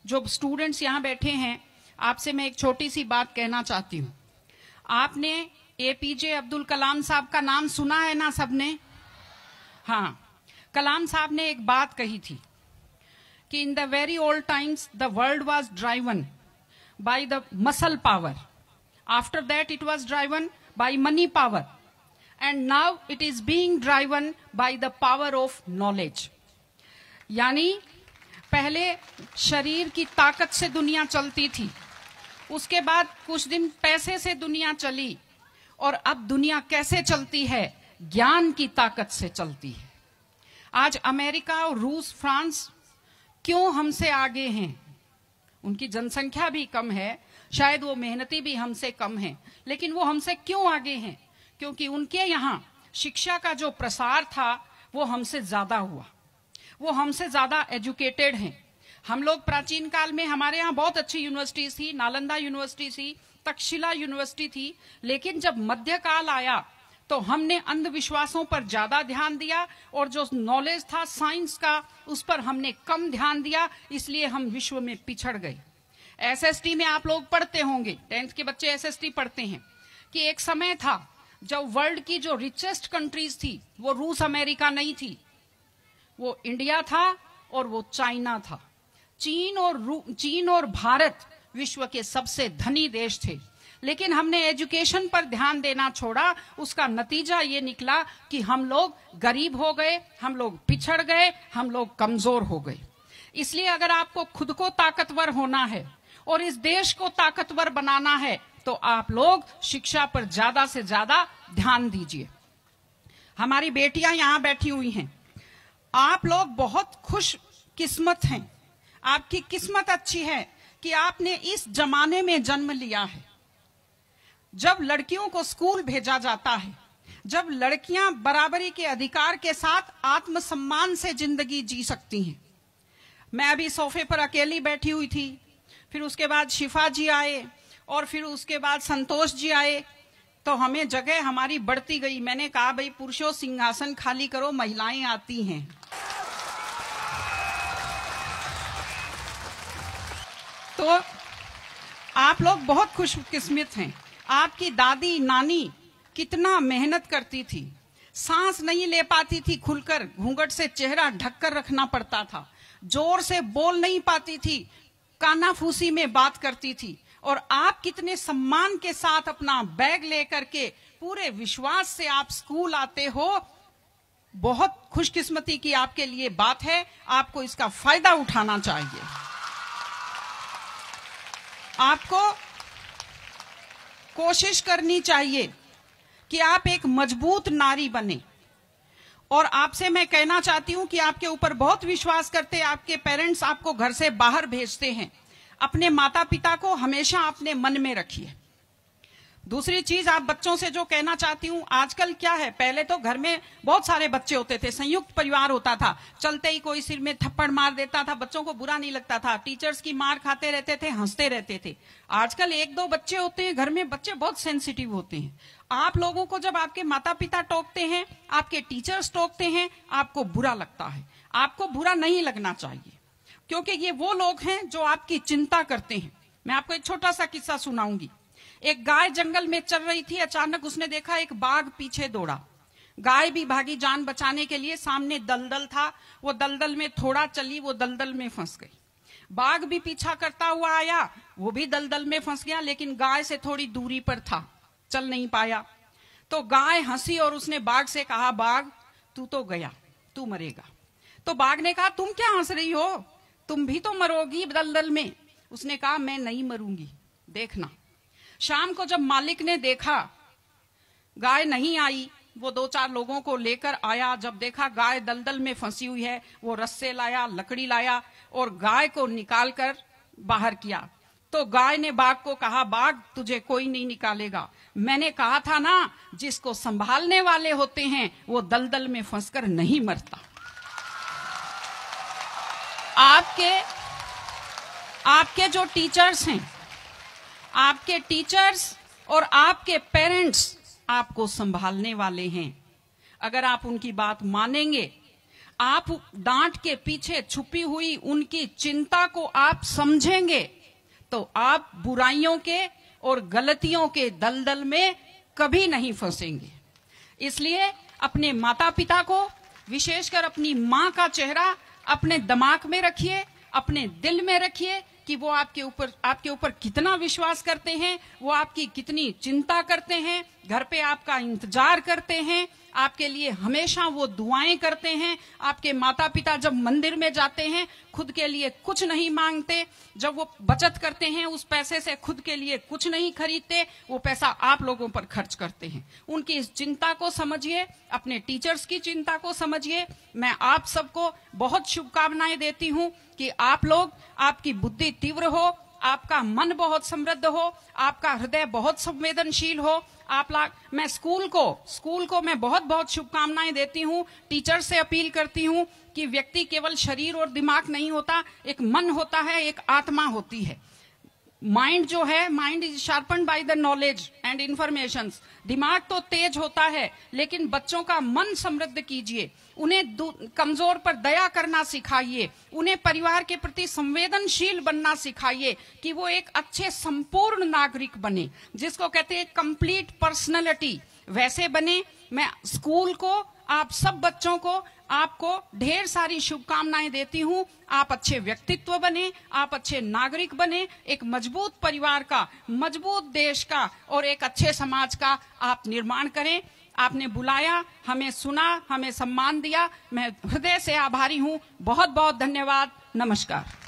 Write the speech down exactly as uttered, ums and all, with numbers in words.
जो स्टूडेंट्स यहाँ बैठे हैं, आपसे मैं एक छोटी सी बात कहना चाहती हूँ। आपने एपीजे अब्दुल कलाम साहब का नाम सुना है ना सबने? हाँ, कलाम साहब ने एक बात कही थी कि in the very old times the world was driven by the muscle power, after that it was driven by money power, and now it is being driven by the power of knowledge. यानी पहले शरीर की ताकत से दुनिया चलती थी, उसके बाद कुछ दिन पैसे से दुनिया चली, और अब दुनिया कैसे चलती है? ज्ञान की ताकत से चलती है। आज अमेरिका और रूस, फ्रांस क्यों हमसे आगे हैं? उनकी जनसंख्या भी कम है, शायद वो मेहनती भी हमसे कम है, लेकिन वो हमसे क्यों आगे हैं? क्योंकि उनके यहाँ शिक्षा का जो प्रसार था वो हमसे ज्यादा हुआ, वो हमसे ज्यादा एजुकेटेड हैं। हम लोग प्राचीन काल में, हमारे यहाँ बहुत अच्छी यूनिवर्सिटी थी, नालंदा यूनिवर्सिटी थी, तक्षशिला यूनिवर्सिटी थी, लेकिन जब मध्यकाल आया तो हमने अंधविश्वासों पर ज्यादा ध्यान दिया, और जो नॉलेज था साइंस का उस पर हमने कम ध्यान दिया, इसलिए हम विश्व में पिछड़ गए। एसएसटी में आप लोग पढ़ते होंगे, टेंथ के बच्चे एसएसटी पढ़ते हैं, कि एक समय था जब वर्ल्ड की जो रिचेस्ट कंट्रीज थी वो रूस अमेरिका नहीं थी, वो इंडिया था और वो चाइना था। चीन और चीन और भारत विश्व के सबसे धनी देश थे, लेकिन हमने एजुकेशन पर ध्यान देना छोड़ा। उसका नतीजा ये निकला कि हम लोग गरीब हो गए, हम लोग पिछड़ गए, हम लोग कमजोर हो गए। इसलिए अगर आपको खुद को ताकतवर होना है और इस देश को ताकतवर बनाना है तो आप लोग शिक्षा पर ज्यादा से ज्यादा ध्यान दीजिए। हमारी बेटियां यहाँ बैठी हुई हैं, आप लोग बहुत खुश किस्मत हैं, आपकी किस्मत अच्छी है कि आपने इस जमाने में जन्म लिया है जब लड़कियों को स्कूल भेजा जाता है, जब लड़कियां बराबरी के अधिकार के साथ आत्मसम्मान से जिंदगी जी सकती हैं। मैं अभी सोफे पर अकेली बैठी हुई थी, फिर उसके बाद शिफा जी आए और फिर उसके बाद संतोष जी आए, तो हमें जगह हमारी बढ़ती गई। मैंने कहा भाई पुरुषों सिंहासन खाली करो, महिलाएं आती हैं। तो आप लोग बहुत खुशकिस्मत हैं। आपकी दादी नानी कितना मेहनत करती थी, सांस नहीं ले पाती थी खुलकर, घूंघट से चेहरा ढककर रखना पड़ता था, जोर से बोल नहीं पाती थी, कानाफूसी में बात करती थी, और आप कितने सम्मान के साथ अपना बैग लेकर के पूरे विश्वास से आप स्कूल आते हो। बहुत खुशकिस्मती की आपके लिए बात है, आपको इसका फायदा उठाना चाहिए। आपको कोशिश करनी चाहिए कि आप एक मजबूत नारी बने, और आपसे मैं कहना चाहती हूं कि आपके ऊपर बहुत विश्वास करते आपके पेरेंट्स आपको घर से बाहर भेजते हैं। अपने माता पिता को हमेशा अपने मन में रखिए। दूसरी चीज आप बच्चों से जो कहना चाहती हूँ, आजकल क्या है, पहले तो घर में बहुत सारे बच्चे होते थे, संयुक्त परिवार होता था, चलते ही कोई सिर में थप्पड़ मार देता था, बच्चों को बुरा नहीं लगता था, टीचर्स की मार खाते रहते थे, हंसते रहते थे। आजकल एक दो बच्चे होते हैं घर में, बच्चे बहुत सेंसिटिव होते हैं। आप लोगों को जब आपके माता पिता टोकते हैं, आपके टीचर्स टोकते हैं, आपको बुरा लगता है। आपको बुरा नहीं लगना चाहिए, क्योंकि ये वो लोग हैं जो आपकी चिंता करते हैं। मैं आपको एक छोटा सा किस्सा सुनाऊंगी। एक गाय जंगल में चल रही थी, अचानक उसने देखा एक बाघ पीछे दौड़ा। गाय भी भागी जान बचाने के लिए, सामने दलदल था, वो दलदल में थोड़ा चली, वो दलदल में फंस गई। बाघ भी पीछा करता हुआ आया, वो भी दलदल में फंस गया, लेकिन गाय से थोड़ी दूरी पर था, चल नहीं पाया। तो गाय हंसी और उसने बाघ से कहा, बाघ तू तो गया, तू मरेगा। तो बाघ ने कहा, तुम क्या हंस रही हो, तुम भी तो मरोगी दलदल में। उसने कहा, मैं नहीं मरूंगी, देखना। शाम को जब मालिक ने देखा गाय नहीं आई, वो दो चार लोगों को लेकर आया। जब देखा गाय दलदल में फंसी हुई है, वो रस्से लाया, लकड़ी लाया और गाय को निकालकर बाहर किया। तो गाय ने बाघ को कहा, बाघ तुझे कोई नहीं निकालेगा, मैंने कहा था ना, जिसको संभालने वाले होते हैं वो दलदल में फंसकर नहीं मरता। आपके आपके जो टीचर्स हैं, आपके टीचर्स और आपके पेरेंट्स आपको संभालने वाले हैं। अगर आप उनकी बात मानेंगे, आप डांट के पीछे छुपी हुई उनकी चिंता को आप समझेंगे तो आप बुराइयों के और गलतियों के दलदल में कभी नहीं फंसेंगे। इसलिए अपने माता पिता को, विशेषकर अपनी माँ का चेहरा अपने दिमाग में रखिए, अपने दिल में रखिए कि वो आपके ऊपर आपके ऊपर कितना विश्वास करते हैं, वो आपकी कितनी चिंता करते हैं, घर पे आपका इंतजार करते हैं, आपके लिए हमेशा वो दुआएं करते हैं। आपके माता पिता जब मंदिर में जाते हैं खुद के लिए कुछ नहीं मांगते, जब वो बचत करते हैं उस पैसे से खुद के लिए कुछ नहीं खरीदते, वो पैसा आप लोगों पर खर्च करते हैं। उनकी इस चिंता को समझिए, अपने टीचर्स की चिंता को समझिए। मैं आप सबको बहुत शुभकामनाएं देती हूं कि आप लोग, आपकी बुद्धि तीव्र हो, आपका मन बहुत समृद्ध हो, आपका हृदय बहुत संवेदनशील हो। आप लाग मैं स्कूल को स्कूल को मैं बहुत बहुत शुभकामनाएं देती हूं। टीचर से अपील करती हूं कि व्यक्ति केवल शरीर और दिमाग नहीं होता, एक मन होता है, एक आत्मा होती है। माइंड जो है, mind is sharpened by the knowledge and information. दिमाग तो तेज होता है, लेकिन बच्चों का मन समृद्ध कीजिए, उन्हें कमजोर पर दया करना सिखाइए, उन्हें परिवार के प्रति संवेदनशील बनना सिखाइए कि वो एक अच्छे संपूर्ण नागरिक बने, जिसको कहते हैं कंप्लीट पर्सनैलिटी, वैसे बने। मैं स्कूल को, आप सब बच्चों को, आपको ढेर सारी शुभकामनाएं देती हूं। आप अच्छे व्यक्तित्व बने, आप अच्छे नागरिक बने, एक मजबूत परिवार का, मजबूत देश का और एक अच्छे समाज का आप निर्माण करें। आपने बुलाया, हमें सुना, हमें सम्मान दिया, मैं हृदय से आभारी हूं। बहुत बहुत धन्यवाद। नमस्कार।